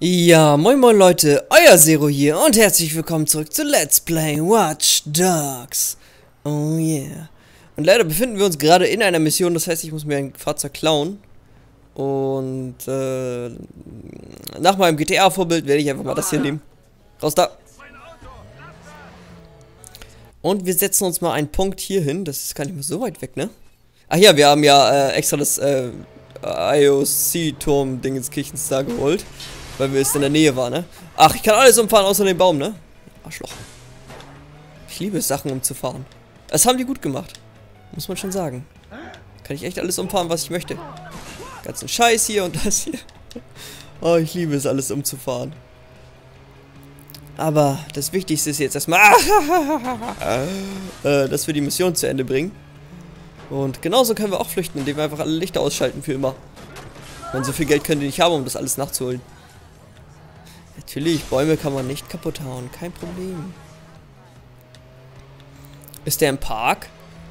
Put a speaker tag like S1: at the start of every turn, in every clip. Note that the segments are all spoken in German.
S1: Ja, moin moin Leute, euer Zero hier und herzlich willkommen zurück zu Let's Play Watch Dogs. Oh yeah. Und leider befinden wir uns gerade in einer Mission, das heißt, ich muss mir ein Fahrzeug klauen. Und nach meinem GTA-Vorbild werde ich einfach mal das hier nehmen. Raus da. Und wir setzen uns mal einen Punkt hier hin, das ist gar nicht mehr so weit weg, ne? Ach ja, wir haben ja extra das IOC-Turm-Dingenskirchens da geholt. Weil wir es in der Nähe waren, ne? Ach, ich kann alles umfahren außer den Baum, ne? Arschloch. Ich liebe es, Sachen umzufahren. Das haben die gut gemacht. Muss man schon sagen. Kann ich echt alles umfahren, was ich möchte. Ganzen Scheiß hier und das hier. Oh, ich liebe es, alles umzufahren. Aber das Wichtigste ist jetzt erstmal, dass wir die Mission zu Ende bringen. Und genauso können wir auch flüchten, indem wir einfach alle Lichter ausschalten für immer. Und so viel Geld können die nicht haben, um das alles nachzuholen. Natürlich, Bäume kann man nicht kaputt hauen, kein Problem. Ist der im Park?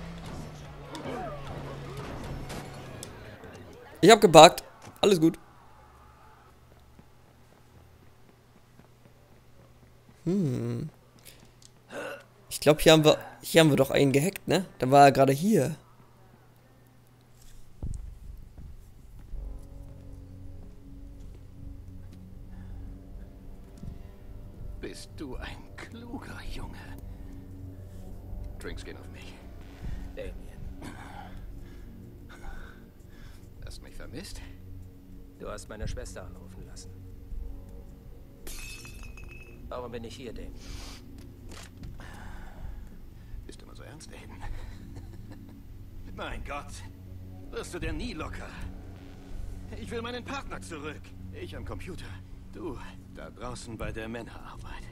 S1: Ich hab geparkt, alles gut. Ich glaube, hier haben wir doch einen gehackt, ne? Da war er gerade hier.
S2: Bist du ein kluger Junge? Drinks gehen auf mich. Damien. Hast mich vermisst?
S3: Du hast meine Schwester anrufen lassen. Warum bin ich hier, Damien?
S2: Bist du immer so ernst, Aiden? Mein Gott. Wirst du denn nie locker? Ich will meinen Partner zurück. Ich am Computer. Du, da draußen bei der Männerarbeit.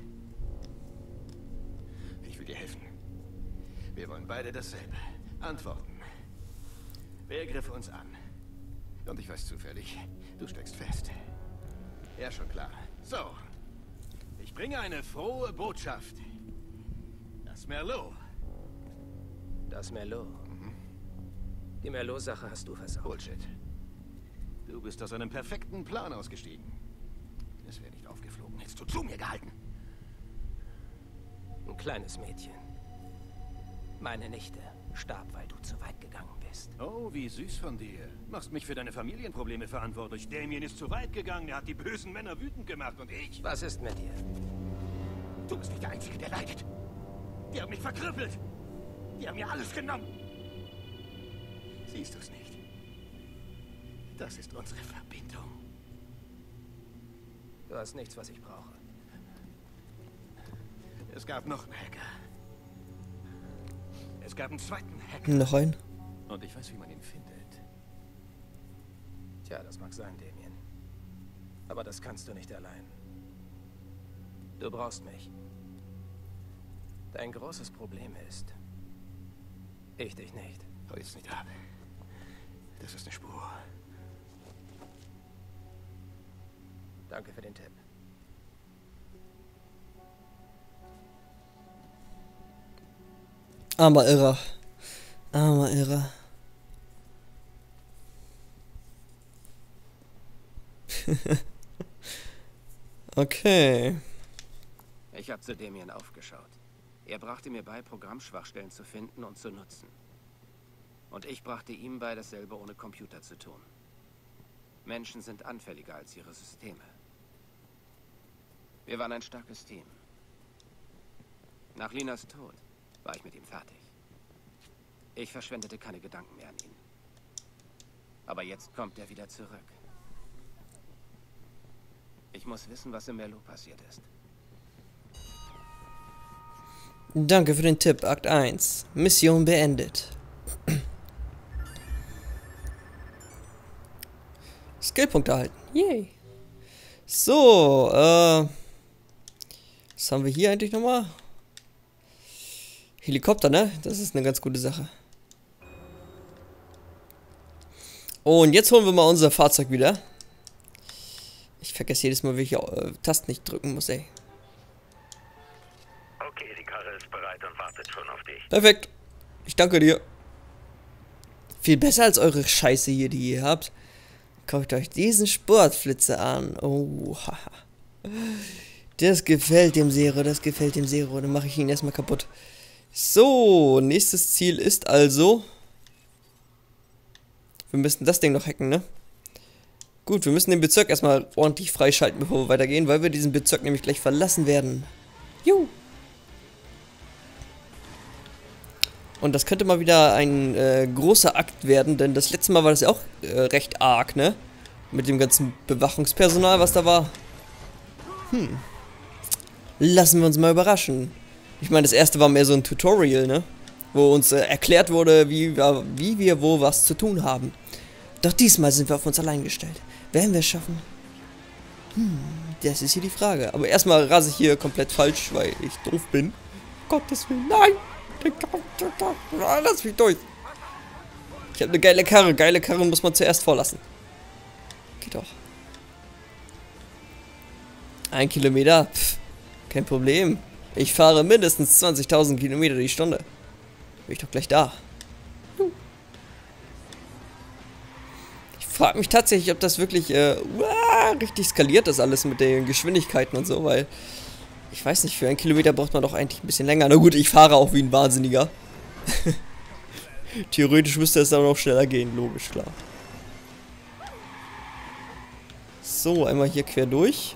S2: Ich will dir helfen. Wir wollen beide dasselbe. Antworten. Wer griff uns an? Und ich weiß zufällig, du steckst fest. Ja, schon klar. So. Ich bringe eine frohe Botschaft. Das Merlot.
S3: Das Merlot. Die Merlot-Sache hast du versaut.
S2: Bullshit. Du bist aus einem perfekten Plan ausgestiegen. Es wäre nicht aufgeflogen, hättest du zu mir gehalten.
S3: Ein kleines Mädchen. Meine Nichte starb, weil du zu weit gegangen bist.
S2: Oh, wie süß von dir. Machst mich für deine Familienprobleme verantwortlich. Damien ist zu weit gegangen, er hat die bösen Männer wütend gemacht und ich...
S3: Was ist mit dir?
S2: Du bist nicht der Einzige, der leidet. Die haben mich verkrüppelt. Die haben mir alles genommen. Siehst du es nicht? Das ist unsere Verbindung.
S3: Du hast nichts, was ich brauche.
S2: Es gab noch einen Hacker. Es gab einen zweiten Hacker.
S1: Noch ein.
S2: Und ich weiß, wie man ihn findet.
S3: Tja, das mag sein, Damien. Aber das kannst du nicht allein. Du brauchst mich. Dein großes Problem ist, ich dich nicht.
S2: Hau jetzt nicht ab. Das ist eine Spur.
S3: Danke für den Tipp.
S1: Armer Irrer. Armer Irrer. Okay.
S3: Ich habe zu Damien aufgeschaut. Er brachte mir bei, Programmschwachstellen zu finden und zu nutzen. Und ich brachte ihm bei, dasselbe ohne Computer zu tun. Menschen sind anfälliger als ihre Systeme. Wir waren ein starkes Team. Nach Linas Tod war ich mit ihm fertig. Ich verschwendete keine Gedanken mehr an ihn. Aber jetzt kommt er wieder zurück. Ich muss wissen, was im Merlot passiert ist.
S1: Danke für den Tipp, Akt 1. Mission beendet. Skillpunkt erhalten. Yay. So, was haben wir hier eigentlich nochmal? Helikopter, ne? Das ist eine ganz gute Sache. Und jetzt holen wir mal unser Fahrzeug wieder. Ich vergesse jedes Mal, welche Tasten ich drücken muss, ey.
S4: Okay, die Karre ist bereit und wartet schon auf dich.
S1: Perfekt. Ich danke dir. Viel besser als eure Scheiße hier, die ihr habt. Kauft euch diesen Sportflitzer an. Oh, haha. Das gefällt dem Zero, das gefällt dem Zero. Dann mache ich ihn erstmal kaputt. So, nächstes Ziel ist also... Wir müssen das Ding noch hacken, ne? Gut, wir müssen den Bezirk erstmal ordentlich freischalten, bevor wir weitergehen, weil wir diesen Bezirk nämlich gleich verlassen werden. Juhu! Und das könnte mal wieder ein großer Akt werden, denn das letzte Mal war das ja auch recht arg, ne? Mit dem ganzen Bewachungspersonal, was da war. Lassen wir uns mal überraschen. Ich meine, das erste war mehr so ein Tutorial, ne? Wo uns erklärt wurde, wie wir wo was zu tun haben. Doch diesmal sind wir auf uns allein gestellt. Werden wir es schaffen? Das ist hier die Frage. Aber erstmal rase ich hier komplett falsch, weil ich doof bin. Gottes Willen, nein! Lass mich durch! Ich habe eine geile Karre. Geile Karre muss man zuerst vorlassen. Geht doch. 1 Kilometer? Pff, kein Problem. Ich fahre mindestens 20.000 Kilometer die Stunde. Bin ich doch gleich da. Ich frage mich tatsächlich, ob das wirklich richtig skaliert ist alles mit den Geschwindigkeiten und so, weil ich weiß nicht, für 1 Kilometer braucht man doch eigentlich ein bisschen länger. Na gut, ich fahre auch wie ein Wahnsinniger. Theoretisch müsste es dann noch schneller gehen, logisch, klar. So, einmal hier quer durch.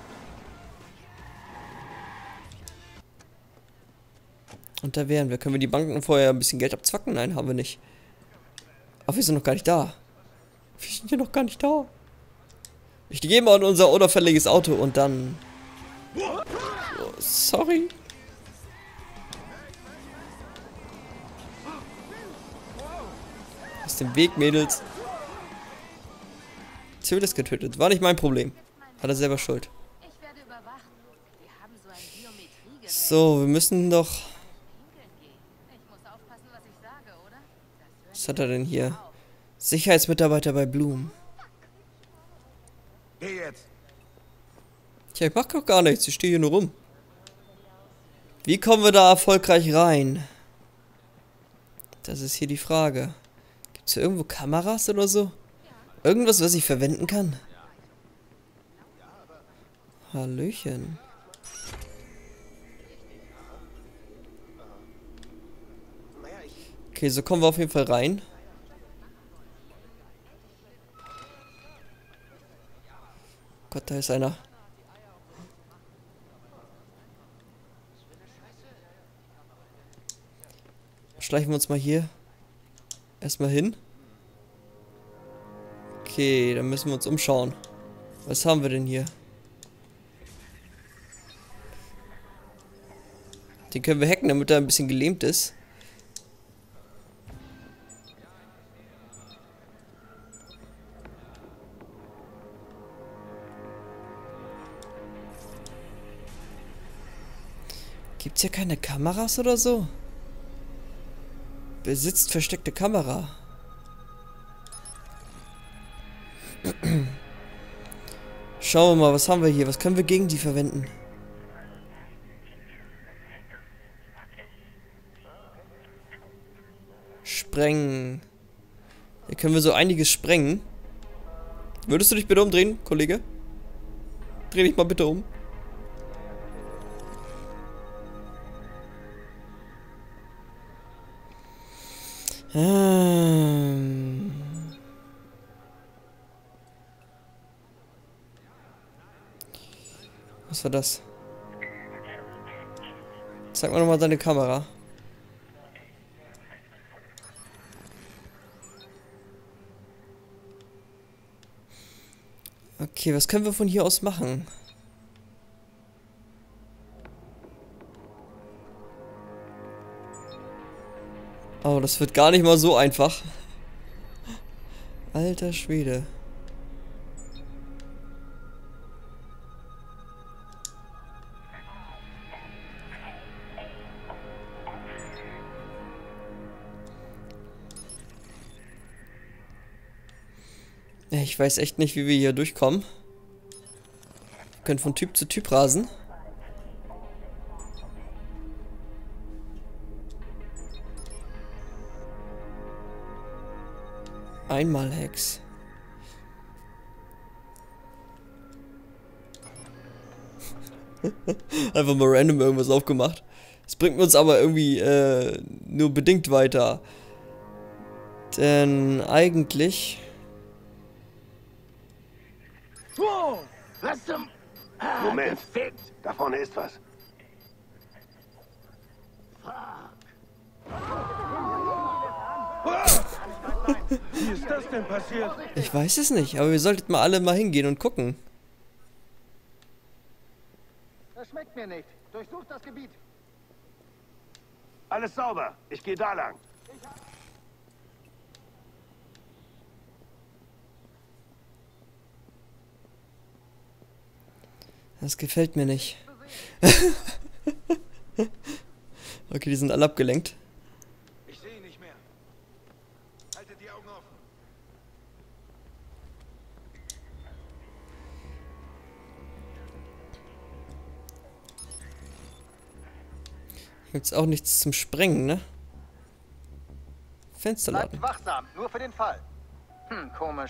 S1: Und da wären wir. Können wir die Banken vorher ein bisschen Geld abzwacken? Nein, haben wir nicht. Ach, wir sind noch gar nicht da. Wir sind ja noch gar nicht da. Ich gehe mal in unser unauffälliges Auto und dann... Oh, sorry. Aus dem Weg, Mädels. Zivilis getötet. War nicht mein Problem. Hat er selber Schuld. So, wir müssen doch... Was hat er denn hier? Sicherheitsmitarbeiter bei Bloom.
S2: Geh jetzt.
S1: Tja, ich mach doch gar nichts. Ich stehe hier nur rum. Wie kommen wir da erfolgreich rein? Das ist hier die Frage. Gibt es hier irgendwo Kameras oder so? Irgendwas, was ich verwenden kann? Hallöchen. Okay, so kommen wir auf jeden Fall rein. Gott, da ist einer. Schleichen wir uns mal hier erstmal hin. Okay, dann müssen wir uns umschauen. Was haben wir denn hier? Den können wir hacken, damit er ein bisschen gelähmt ist. Gibt's hier keine Kameras oder so? Besitzt versteckte Kamera. Schauen wir mal, was haben wir hier? Was können wir gegen die verwenden? Sprengen. Hier können wir so einiges sprengen. Würdest du dich bitte umdrehen, Kollege? Dreh dich mal bitte um. Was war das? Zeig mal nochmal deine Kamera. Okay, was können wir von hier aus machen? Oh, das wird gar nicht mal so einfach. Alter Schwede. Ich weiß echt nicht, wie wir hier durchkommen. Wir können von Typ zu Typ rasen. Einmal Hex. Einfach mal random irgendwas aufgemacht. Das bringt uns aber irgendwie nur bedingt weiter. Denn eigentlich...
S2: Wow! Was zum...
S5: Moment, da vorne ist was.
S2: Wie ist das denn passiert?
S1: Ich weiß es nicht, aber wir sollten mal alle mal hingehen und gucken.
S5: Das schmeckt mir nicht. Durchsucht das Gebiet.
S2: Alles sauber. Ich gehe da lang.
S1: Das gefällt mir nicht. Okay, die sind alle abgelenkt.
S2: Ich sehe ihn nicht mehr. Haltet die Augen offen.
S1: Gibt's auch nichts zum Sprengen, ne?
S5: Bleibt
S1: Fensterladen.
S5: wachsam, nur für den Fall. Komisch.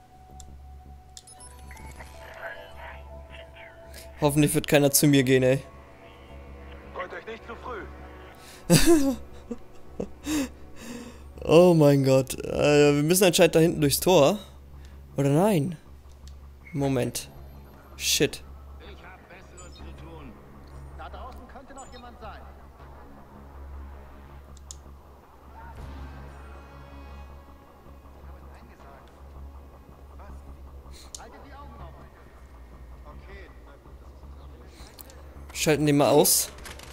S1: Hoffentlich wird keiner zu mir gehen, ey.
S2: Freut euch nicht zu früh.
S1: Oh mein Gott. Wir müssen anscheinend da hinten durchs Tor. Oder nein? Moment. Shit.
S3: Ich habe Besseres zu tun.
S5: Da draußen könnte noch jemand sein. Haltet die Augen auf. Okay, na gut, das ist
S1: Schalten den mal aus.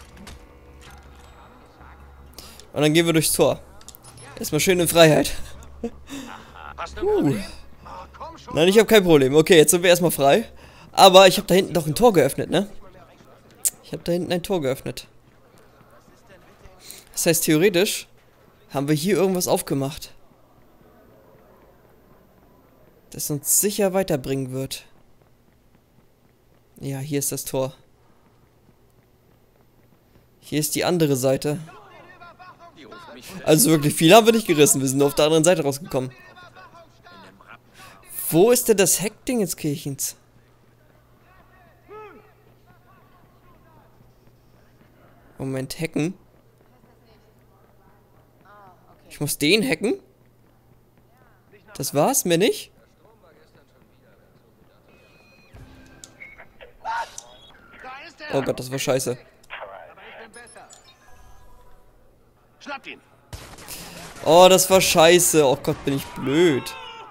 S1: Und dann gehen wir durchs Tor. Erstmal schön in Freiheit.
S3: Hast du ein Problem?
S1: Nein, ich habe kein Problem. Okay, jetzt sind wir erstmal frei. Aber ich habe da hinten doch ein Tor geöffnet, ne? Ich habe da hinten ein Tor geöffnet. Das heißt, theoretisch haben wir hier irgendwas aufgemacht, das uns sicher weiterbringen wird. Ja, hier ist das Tor. Hier ist die andere Seite.
S3: Die ruft mich wieder.
S1: Also wirklich viel haben wir nicht gerissen. Wir sind nur auf der anderen Seite rausgekommen. Wo ist denn das Heckding des Kirchens? Moment, hacken? Ich muss den hacken? Das war's mir nicht? Oh Gott, das war scheiße.
S2: Schnappt ihn.
S1: Oh, das war scheiße. Oh Gott, bin ich blöd.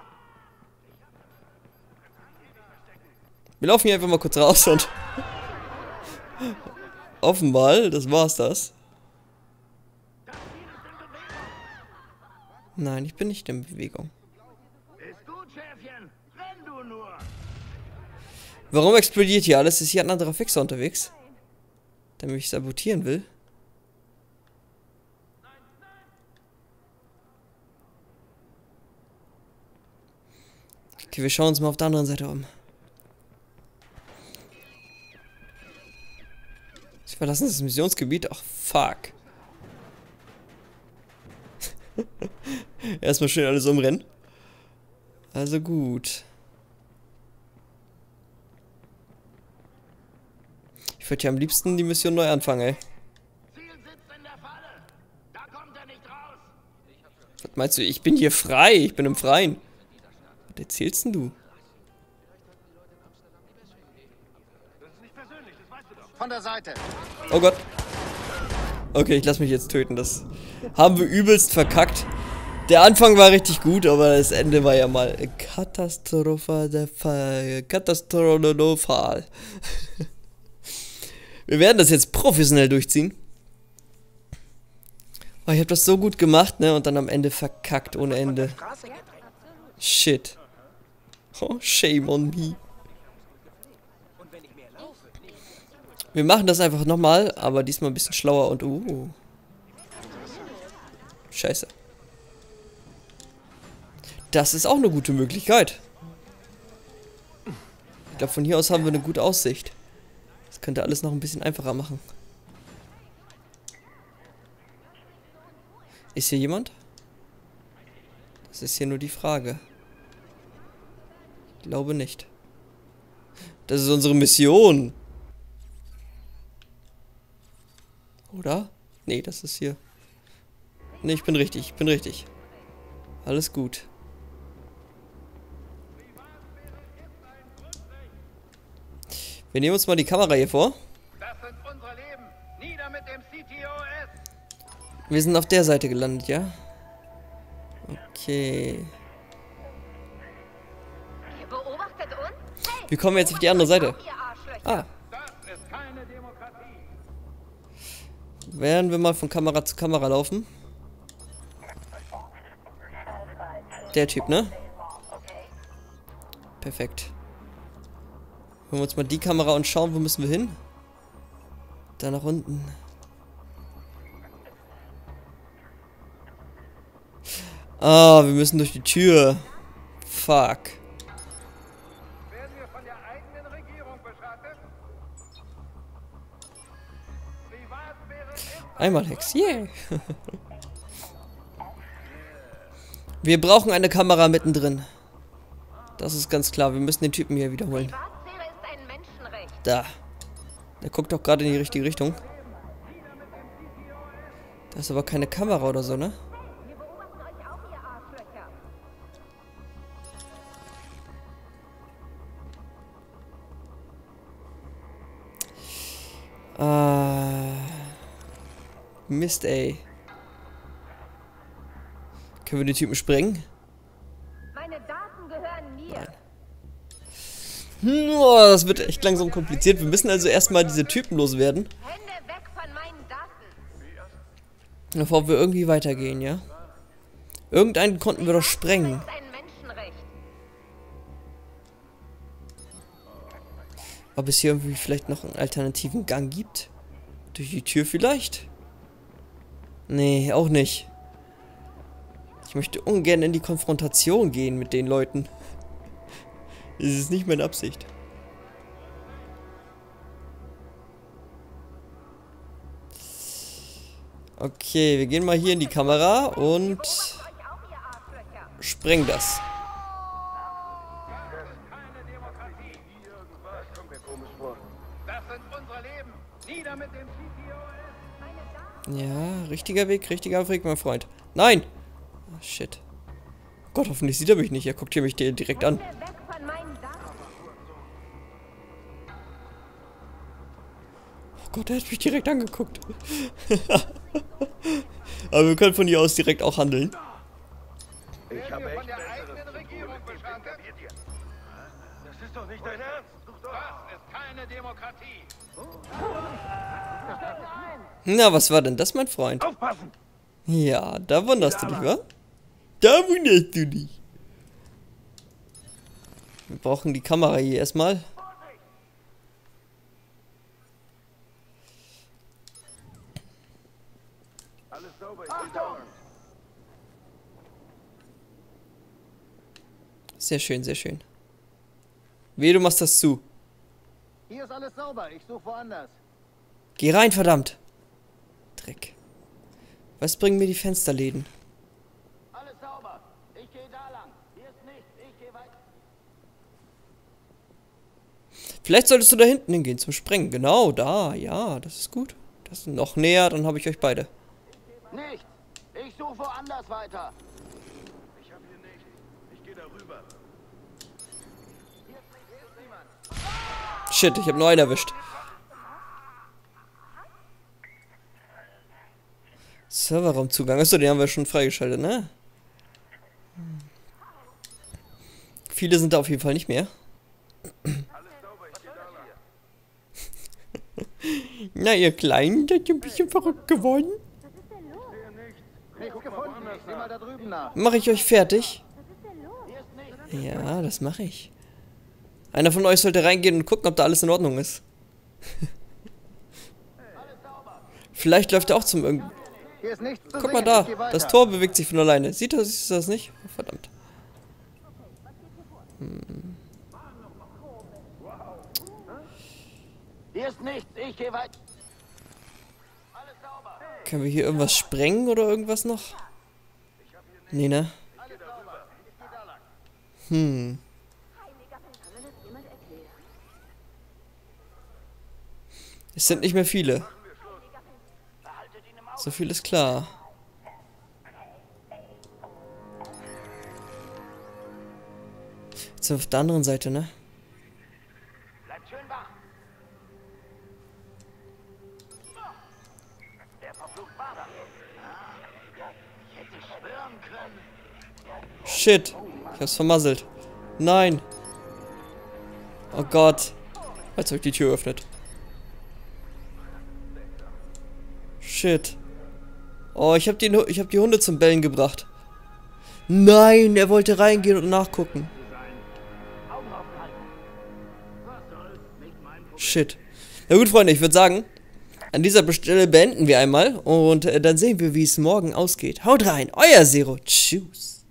S1: Wir laufen hier einfach mal kurz raus und... Offenbar, das war's das. Nein, ich bin nicht in Bewegung.
S2: Ist gut, Schäfchen. Renn du nur.
S1: Warum explodiert hier alles? Ist hier ein anderer Fixer unterwegs? Der mich sabotieren will? Okay, wir schauen uns mal auf der anderen Seite um. Sie verlassen das Missionsgebiet. Ach, fuck. Erstmal schön alles umrennen. Also gut. Ich würde ja am liebsten die Mission neu anfangen, ey.
S2: Ziel sitzt in der Falle. Da kommt er nicht raus.
S1: Was meinst du? Ich bin hier frei. Ich bin im Freien. Was erzählst denn du?
S2: Das ist nicht persönlich, das weißt du doch.
S5: Von der Seite.
S1: Oh Gott. Okay, ich lass mich jetzt töten. Das haben wir übelst verkackt. Der Anfang war richtig gut, aber das Ende war ja mal katastrophal. Katastrophal. Wir werden das jetzt professionell durchziehen. Oh, ich habe das so gut gemacht, ne? Und dann am Ende verkackt ohne Ende. Shit. Oh, shame on me. Wir machen das einfach nochmal, aber diesmal ein bisschen schlauer und Scheiße. Das ist auch eine gute Möglichkeit. Ich glaube, von hier aus haben wir eine gute Aussicht. Das könnte alles noch ein bisschen einfacher machen. Ist hier jemand? Das ist hier nur die Frage. Ich glaube nicht. Das ist unsere Mission. Oder? Nee, das ist hier. Nee, ich bin richtig, Alles gut. Wir nehmen uns mal die Kamera hier vor.
S5: Das sind unsere Leben. Nieder mit dem CTOS.
S1: Wir sind auf der Seite gelandet, ja? Okay.
S6: Ihr beobachtet uns? Hey,
S1: Wir kommen jetzt auf die andere Seite.
S6: ihr Arschlöcher.
S1: Ah,
S5: Das ist keine Demokratie.
S1: werden wir mal von Kamera zu Kamera laufen. Der Typ, ne? Perfekt. Holen wir uns mal die Kamera und schauen, wo müssen wir hin? Da nach unten. Ah, wir müssen durch die Tür. Fuck.
S5: Werden wir von der eigenen Regierung beschattet? Privatsphäre ist
S1: Einmal Hex, yeah. Wir brauchen eine Kamera mittendrin. Das ist ganz klar. Wir müssen den Typen hier wiederholen.
S6: Privatsphäre ist ein Menschenrecht.
S1: Da. Der guckt doch gerade in die richtige Richtung. Da ist aber keine Kamera oder so, ne?
S6: Wir beobachten euch auch, ihr Arschlöcher.
S1: Ah. Mist, ey. Können wir den Typen sprengen?
S6: Meine Daten gehören mir.
S1: Oh, das wird echt langsam kompliziert. Wir müssen also erstmal diese Typen loswerden,
S6: Hände weg von meinen Daten.
S1: bevor wir irgendwie weitergehen, ja? Irgendeinen konnten wir doch sprengen.
S6: Das ist ein Menschenrecht.
S1: Ob es hier irgendwie vielleicht noch einen alternativen Gang gibt? Durch die Tür vielleicht? Nee, auch nicht. Ich möchte ungern in die Konfrontation gehen mit den Leuten. Das ist nicht meine Absicht. Okay, wir gehen mal hier in die Kamera und
S6: Euch auch, ihr Arschlöcher.
S1: sprengen das.
S5: keine Demokratie. Irgendwas kommt mir komisch vor. Das sind unsere Leben. Nieder mit dem CTOS.
S6: Meine Daten.
S1: Ja, richtiger Weg, mein Freund. Nein! Ah, shit. Gott, hoffentlich sieht er mich nicht. Er guckt hier mich direkt an.
S6: Hände weg von meinen Daten.
S1: Oh Gott, er hat mich direkt angeguckt. Aber wir können von hier aus direkt auch handeln.
S5: Werden wir von der eigenen Regierung beschattet? Das ist doch nicht dein Ernst. Das ist keine Demokratie.
S1: Na, was war denn das, mein Freund?
S5: Aufpassen!
S1: Ja, da wunderst du dich, wa? Da wunderst du dich. Wir brauchen die Kamera hier erstmal.
S5: Alles sauber, ich geh down.
S1: Sehr schön, sehr schön. Wehe, du machst das zu.
S5: Hier ist alles sauber, ich suche woanders.
S1: Geh rein, verdammt. Dreck. Was bringen mir die Fensterläden?
S5: Alles sauber, ich gehe da lang. Hier ist nichts, ich gehe weiter.
S1: Vielleicht solltest du da hinten hingehen zum Sprengen. Genau, da. Ja, das ist gut. Das ist noch näher, dann habe ich euch beide.
S5: Nichts, ich suche woanders weiter. Ich habe hier nichts, ich gehe darüber. Hier ist niemand.
S1: Shit, ich habe nur einen erwischt. Serverraumzugang. Achso, den haben wir schon freigeschaltet, ne? Viele sind da auf jeden Fall nicht mehr. Na, ihr Kleinen, seid ihr ein bisschen verrückt geworden?
S5: Nichts gefunden, ich sieh mal da drüben nach.
S1: Mache ich euch fertig? Ja, das mache ich. Einer von euch sollte reingehen und gucken, ob da alles in Ordnung ist. Vielleicht läuft er auch zum irgendwie.
S5: Hier ist nichts zu
S1: Guck mal
S5: sehen,
S1: da,
S5: ich geh weiter.
S1: das Tor bewegt sich von alleine. Siehst du das nicht? Oh, verdammt.
S5: Hier ist nichts, ich gehe weiter. Alles sauber.
S1: Können wir hier irgendwas sprengen oder irgendwas noch? Nee, ne?
S5: Alles sauber, ich geh da lang.
S1: Hm. Es sind nicht mehr viele. So viel ist klar. Jetzt auf der anderen Seite, ne?
S5: Bleibt schön wach. Der verflucht war da. Ich hätte schwören können.
S1: Shit. Ich hab's vermasselt. Nein. Oh Gott. Jetzt habe ich die Tür geöffnet. Shit. Oh, ich hab die Hunde zum Bellen gebracht. Nein, er wollte reingehen und nachgucken. Shit. Na gut, Freunde, ich würde sagen, an dieser Stelle beenden wir einmal und dann sehen wir, wie es morgen ausgeht. Haut rein, euer Zero. Tschüss.